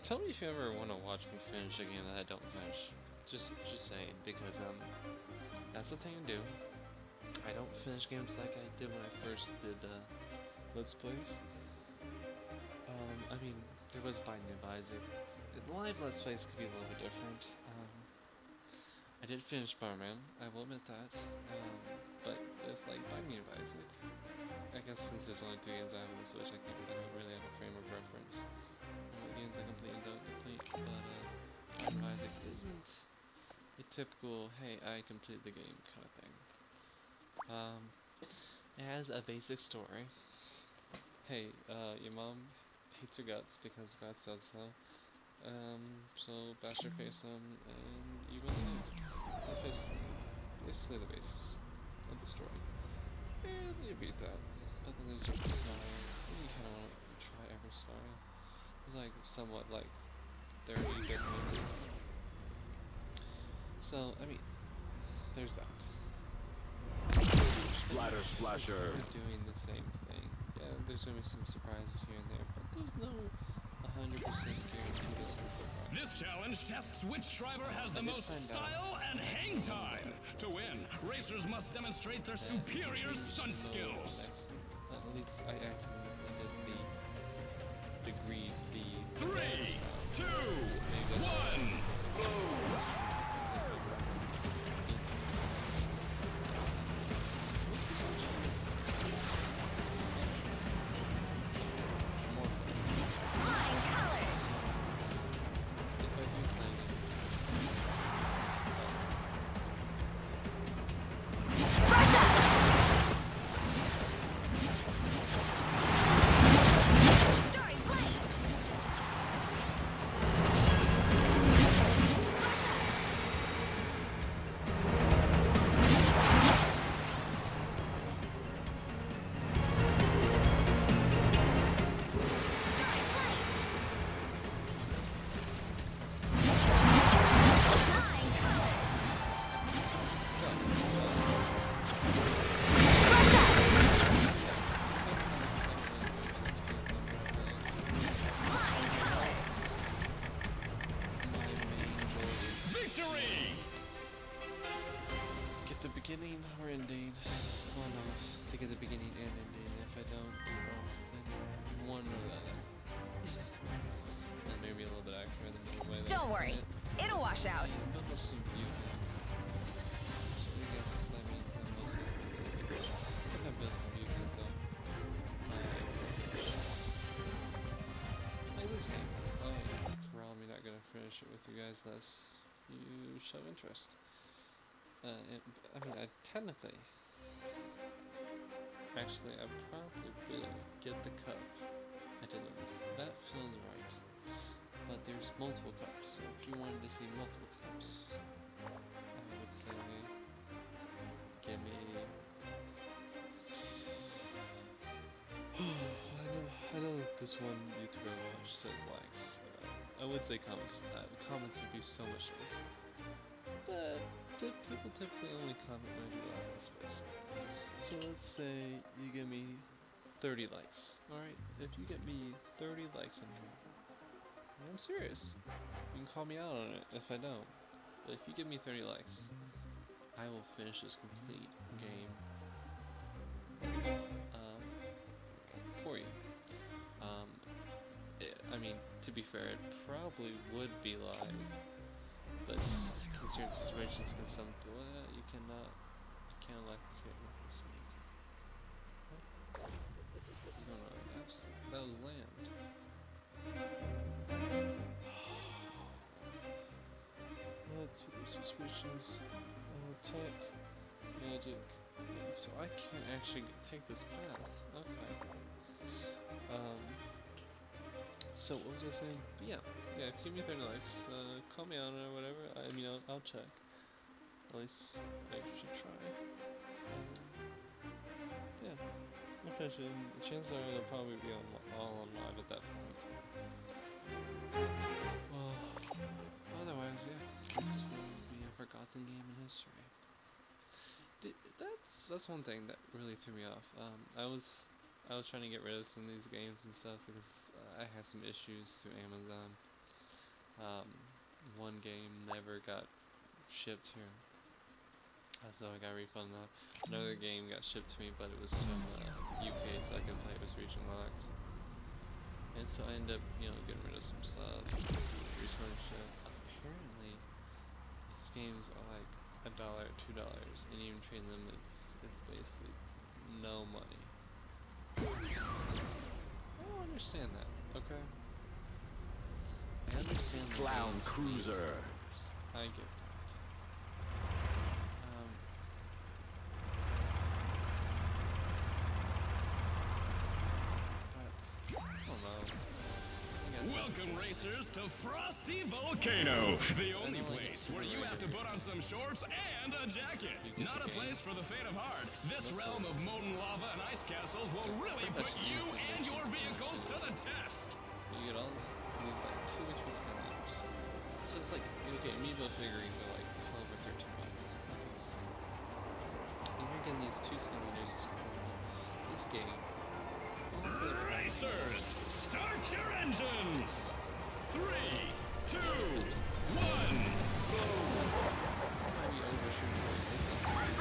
Tell me if you ever want to watch me finish a game that I don't finish. Just saying, because that's the thing I do. I don't finish games like I did when I first did Let's Plays. I mean, there was Binding of Isaac. Live Let's Plays could be a little bit different. I did finish Spider-Man, I will admit that. But it's like Binding of Isaac. I guess since there's only 2 games I have on the Switch, I don't really have a frame of reference. Games I complete and don't complete, but Binding of Isaac isn't a typical, hey, I complete the game kind of thing. It has a basic story. Hey, your mom hates your guts because God said so. So bash your face on and you will live. That's basically the basis of the story. And you beat that. But then there's different styles. You kind of want to try every style. There's like somewhat like 30 different. So, I mean, there's that. Splatter splasher. Doing the same thing. Yeah, there's gonna be some surprises here and there, but there's no 100% guarantee there's gonna be surprises. This challenge tests which driver has the most style and hang time. To win, racers must demonstrate their superior stunt skills. At least I accidentally did the 3, 2, 1, boom! Beginning or ending? Well, no, to get the beginning and ending. If I don't, well, then one or the other. And maybe a little bit extra in the middle way. Don't worry, it'll wash out. Build up some view. So I guess that means I'm mostly. I think I built some view though. Like this game. Oh, yeah, probably not gonna finish it with you guys unless you show interest. I mean, I technically, actually, I probably will get the cup. I did this. That feels right. But there's multiple cups, so if you wanted to see multiple cups, I would say, give me. I know that this one YouTuber I watch says likes. I would say comments. Comments would be so much nicer. But people typically only comment when I do live in space. So let's say you give me 30 likes. Alright? If you get me 30 likes on here, I'm serious. You can call me out on it if I don't. But if you give me 30 likes, I will finish this complete game for you. I mean, to be fair, it probably would be live, but certain situations can some people, you can't like this game this week. No, that was land. Let's suspicions, tech, magic. So I can't actually take this path. Okay. So what was I saying? But yeah, if you give me 30 likes, call me on it or whatever. I mean, I'll check. At least I should try. Yeah, I'll finish it. The chances are they'll probably be all on live at that point. Well, otherwise, yeah, this will be a forgotten game in history. That's one thing that really threw me off. I was trying to get rid of some of these games and stuff because I had some issues through Amazon. One game never got shipped here, so I got refunded that. Another game got shipped to me, but it was from UK, so I could play it was region locked. And so I ended up, you know, getting rid of some stuff, returning shit. Apparently, these games are like $1, $2, and even trading them, it's basically no money. I don't understand that. Okay. I understand the Clown games Cruiser. I get that. But, I don't know. I guess Welcome, racers, to Frosty Volcano, the only place where you have to put on some shorts and a jacket. Not a place for the faint of heart. This realm of molten lava and ice castles will really put you and your vehicles to the test. You get all these like 2 expensive games. So it's like, okay, Amiibo figurines are like 12 or 13 bucks. And you're getting these 2 simulators. This game. Racers, start your engines! 3, 2, 1, go! Might be overshooting.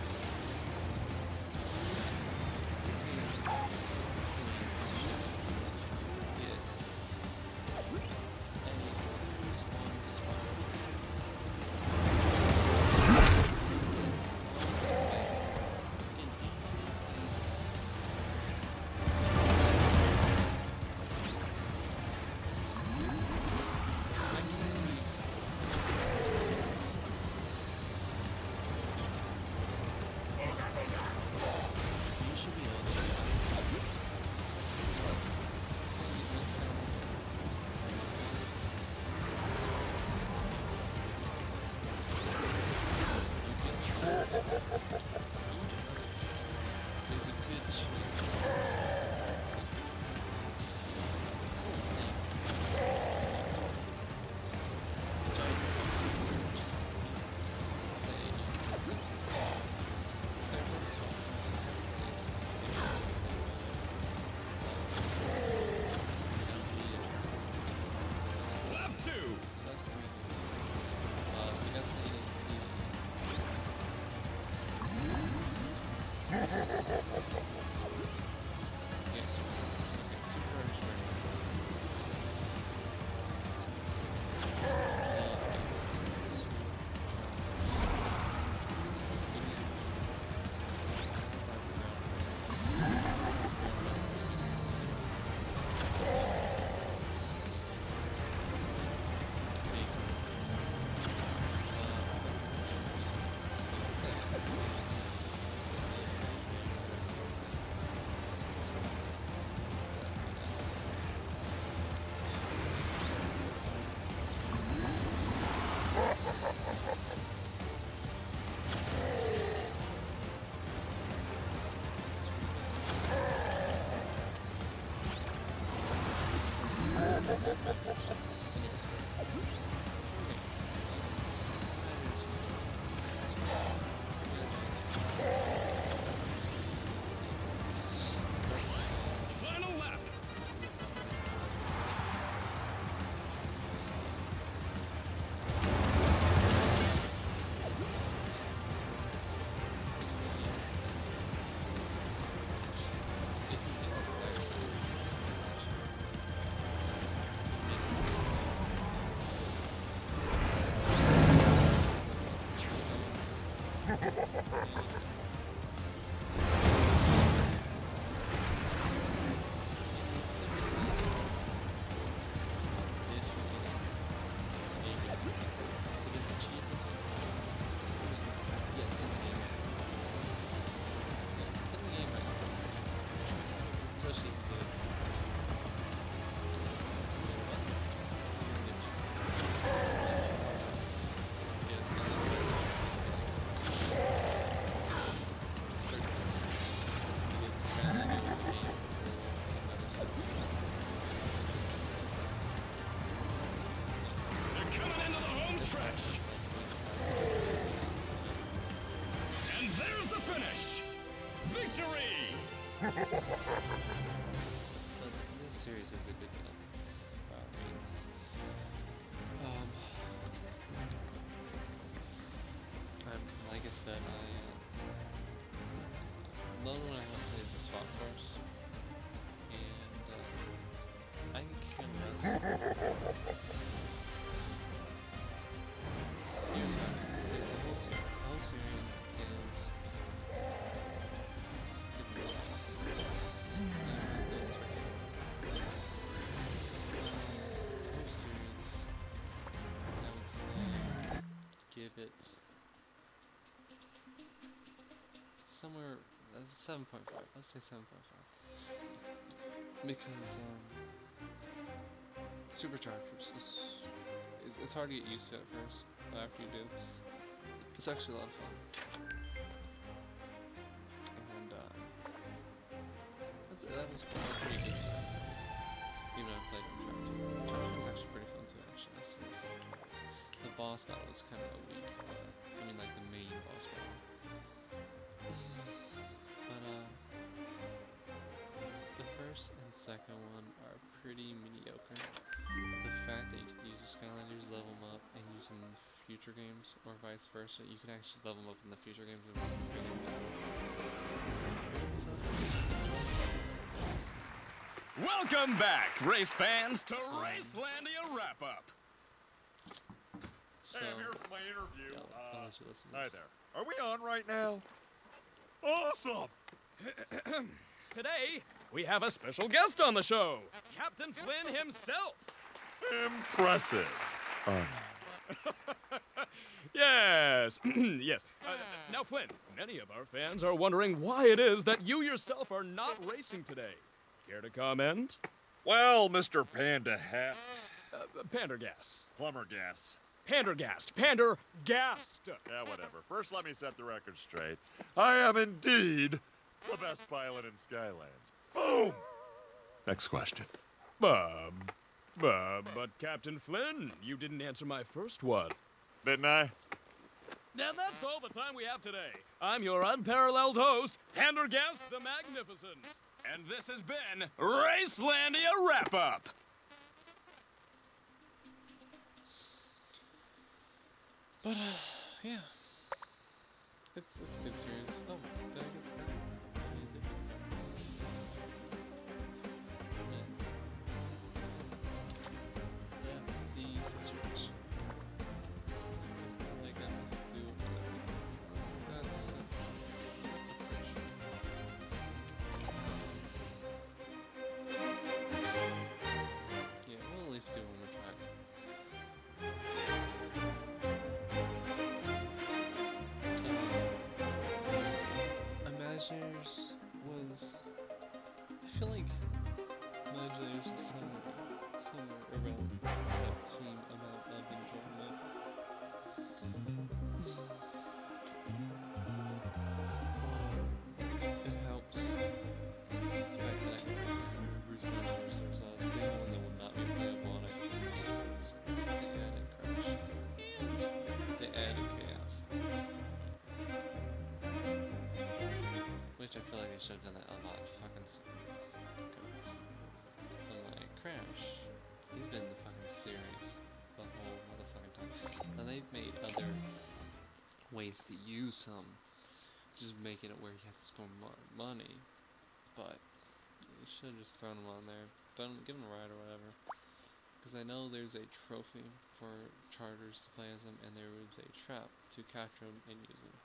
Final lap! They're coming into the home stretch! And there's the finish! Victory! But this series is a good one. Logan and I have played the swap course, and I can kick him less. Here's how the whole series is. Give it somewhere 7.5. Let's say 7.5 because superchargers it's hard to get used to at first, but after you do, it's actually a lot of fun. And that was pretty good stuff. Even though I played in Charge was actually pretty fun too. Actually, the boss battle was kind of weak, but I mean like the main boss battle. But the first and second one are pretty mediocre. The fact that you can use the Skylanders, level them up, and use them in future games, or vice versa, you can actually level them up in the future games and bring them back. Welcome back, race fans, to Racelandia Wrap-Up. So, Hey, I'm here for my interview. yeah, I'll let you listen to Hi this. there. Are we on right now? Awesome! Today, we have a special guest on the show, Captain Flynn himself. Impressive. Yes, yes. Now, Flynn, many of our fans are wondering why it is that you yourself are not racing today. Care to comment? Well, Mr. Panda Hat. Pandergast. Plumbergast. Pandergast. Pandergast. Yeah, whatever. First, let me set the record straight. I am indeed the best pilot in Skylands. Boom! Next question. But Captain Flynn, you didn't answer my first one. Didn't I? And that's all the time we have today. I'm your unparalleled host, Pandergast the Magnificent. And this has been Racelandia Wrap-Up. But yeah, it's a good series. Oh, did I get that? I did. Yeah, the situation. Like I must do whatever. That's yeah, we'll at least do one more try. Imagineers was, I feel like Imagineers is somewhere around that team amount of enjoyment. It helps the fact that I can play Bruce Numbers. There's not a single one that would not be playable on it. They added Crash. They added Chaos. Which I feel like they should have done that a lot fucking sooner. I'm like, Crash, he's been in the fucking series the whole motherfucking time. Now they've made other ways to use him, just making it where he has to spend more money, but you should have just thrown him on there, give him a ride or whatever. Because I know there's a trophy for charters to play as him, and there was a trap to capture him and use him.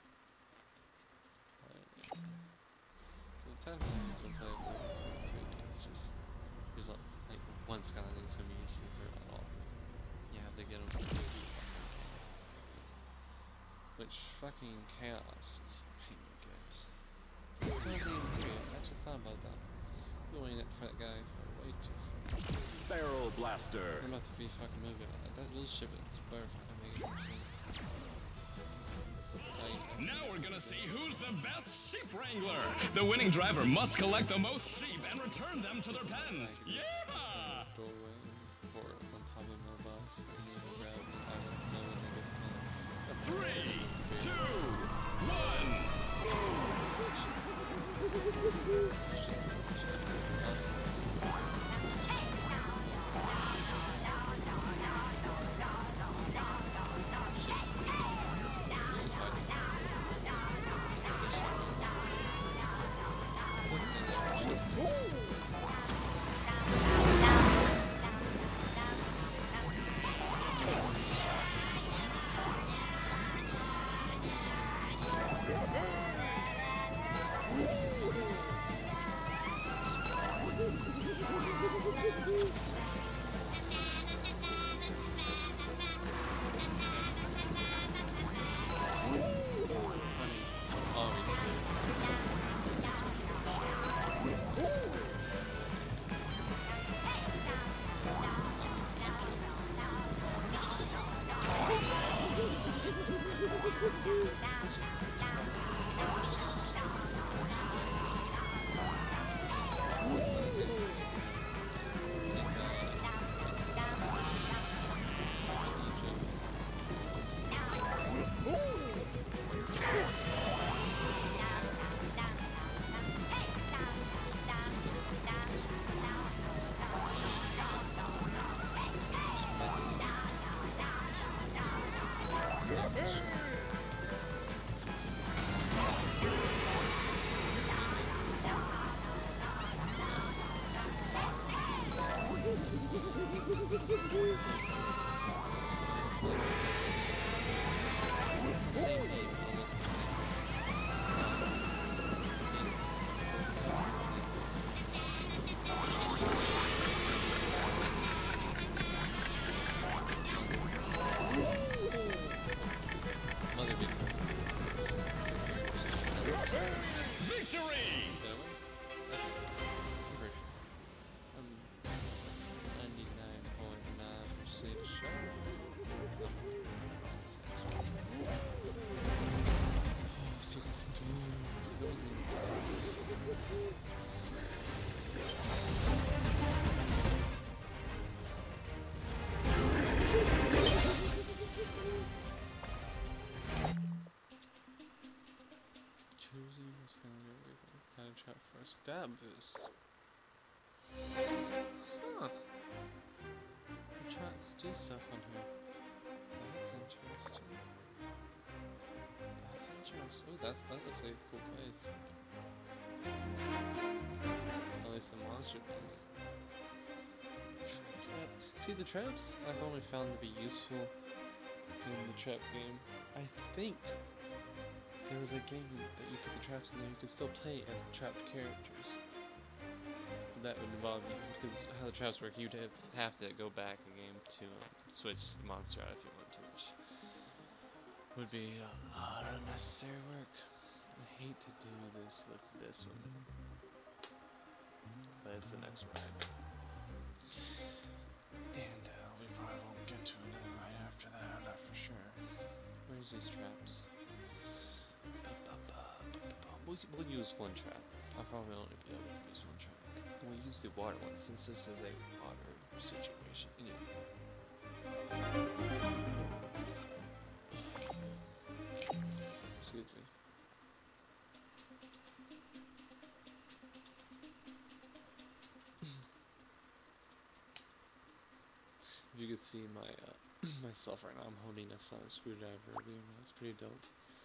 So technically it's been playable for 3 games, just there's like one Skyline that's going to be useful for at all. You have to get him for 2. Which fucking Chaos is a pain in the guys. I just thought about that. Doing it for that guy for way too far. Barrel Blaster. I'm about to be fucking moving on that. We'll ship it. It's better fucking make it more sense. Now we're gonna see who's the best sheep wrangler. The winning driver must collect the most sheep and return them to their pens. Yeah! Doorway for on top of my box. And you can grab and have it know when they get to 3, 2, 1. Same name, almost. Mother be Victory! Did I win? That's it. Conversion. 99.9% sure. Still got some to Choosing is gonna do everything. Kind of trap for a stab boost. Huh. The chats do stuff on here. That's interesting. That's interesting. Oh, that looks like a cool place. At least the monster does. Trap. See, the traps I've only found to be useful in the trap game. I think there was a game that you put the traps in there, you could still play as the trapped characters. That would involve you, because how the traps work, you'd have to go back a game to switch the monster out if you want to, which would be a lot of unnecessary work. I hate to do this with this one, but it's the next ride. And we probably won't get to another ride after that, not for sure. Where's these traps? We'll use one trap. I'll probably only be able to use one trap. We'll use the water one since this is a water situation. Anyway. Excuse me. If you can see my myself right now, I'm holding a sonic screwdriver. It's pretty dope.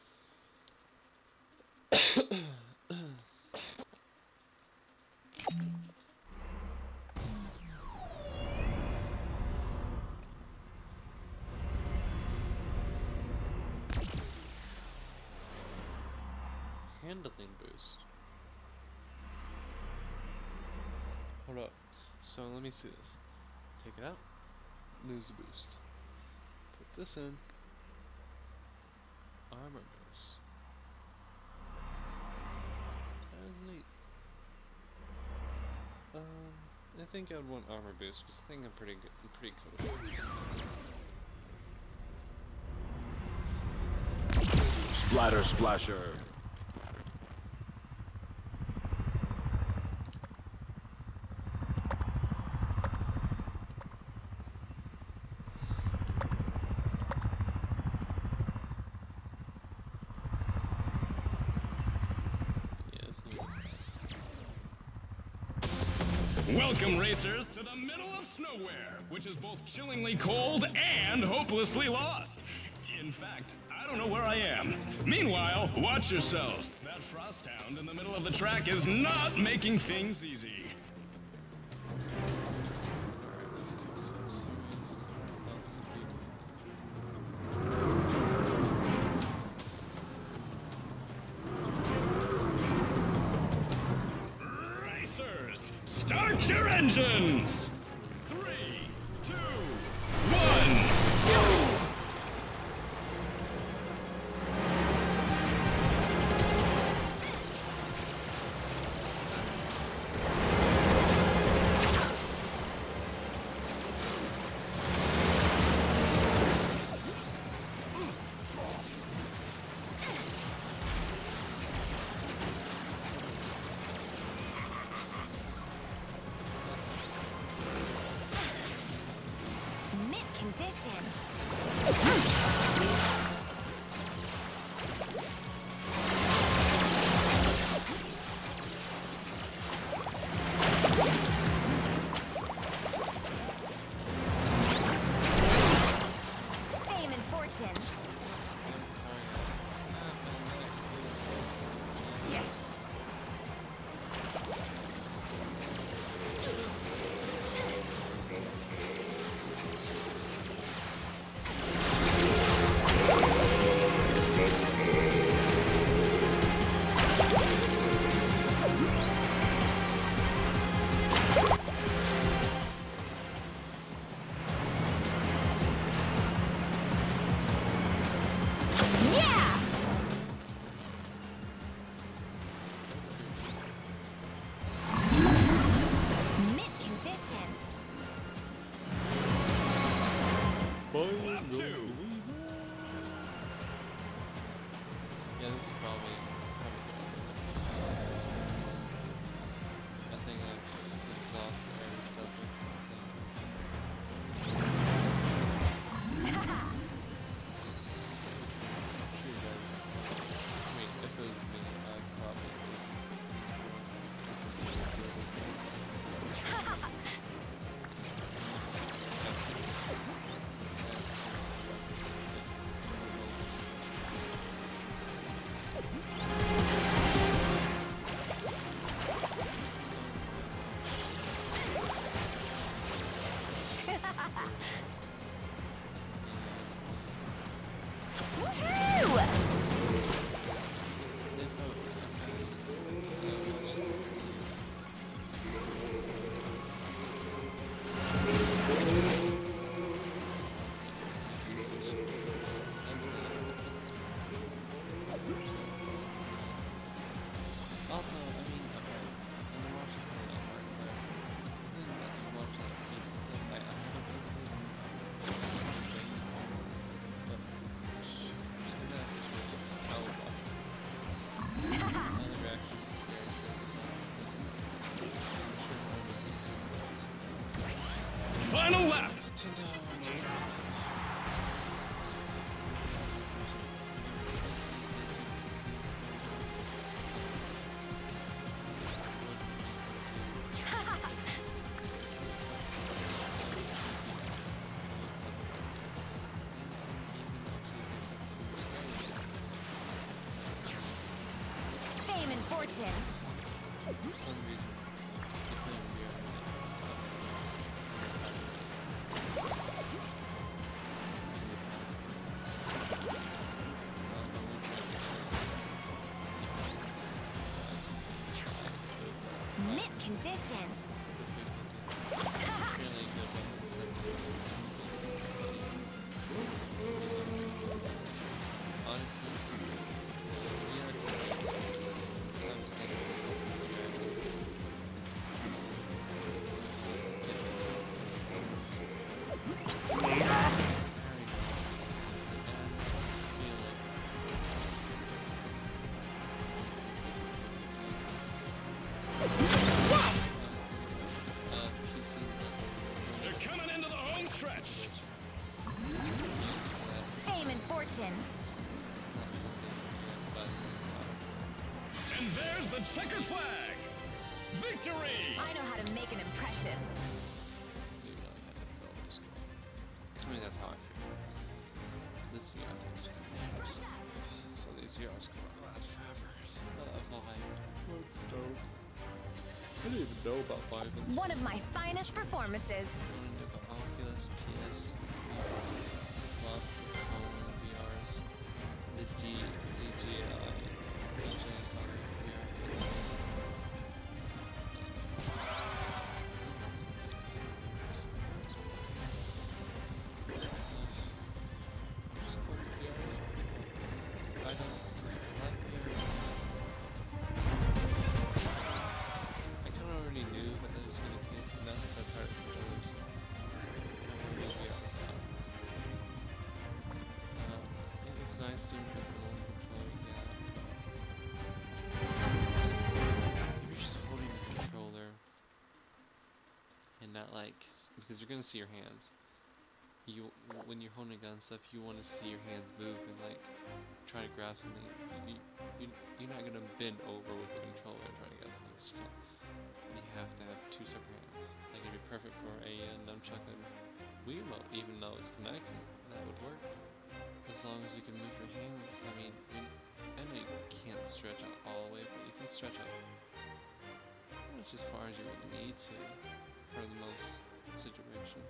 Handling boost. Hold up. So let me see this. Take it out. Lose the boost. Put this in. Armor boost. That is neat. I think I would want armor boost because I think I'm pretty good. I'm pretty cool. Splatter splasher. Welcome, racers, to the middle of Snowhere, which is both chillingly cold and hopelessly lost. In fact, I don't know where I am. Meanwhile, watch yourselves. That Frosthound in the middle of the track is not making things easy. Racers, start your engines! 3, 2, 1, go! Lap 2. Yeah, this is probably I think I've exhausted every subject. I mean, if it was me, I'd probably Woohoo! Final lap. Fame and fortune. Mint condition. They're coming into the home stretch. Fame and fortune. And there's the checkered flag. Victory. I know how to make an impression. I mean, that's how I feel. This VR so these VRs can last forever. What's dope? I didn't even know about Vivint. One of my finest performances. Oculus, PS, lots of home VRs, the DJI, other VR. I don't like VR. I kind of already knew that it was going to be enough that part of controllers. It's nice doing it with the mobile controller, yeah. If you're just holding the controller and not like, because you're going to see your hands. When you're holding a gun and stuff, you want to see your hands move and like try to grab something. You're not going to bend over with the controller and try to grab something. You have to have two separate hands. Like it'd be perfect for a nunchuck and Wiimote, even though it's connected. That would work. As long as you can move your hands. I mean, I know you can't stretch out all the way, but you can stretch out much as far as you would need to for the most situation.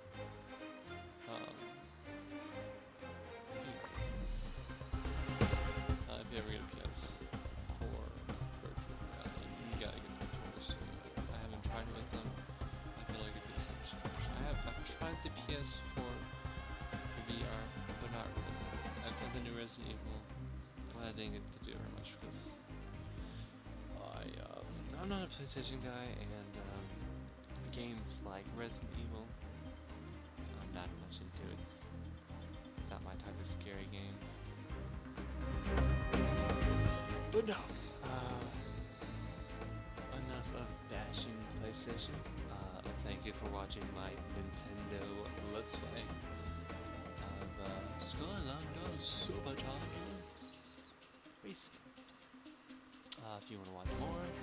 If you ever get a PS4 virtual reality, you gotta get the controllers too. I haven't tried it with them. I feel like a good solution. I've tried the PS4 VR, but not really. I've done the new Resident Evil, but I didn't get to do it very much because I'm not a PlayStation guy, and games like Resident Evil, I'm not much into it. not my type of scary game. But no, enough of bashing PlayStation. Thank you for watching my Nintendo Let's Play of Skylanders Sabotage Racing. If you want to watch more,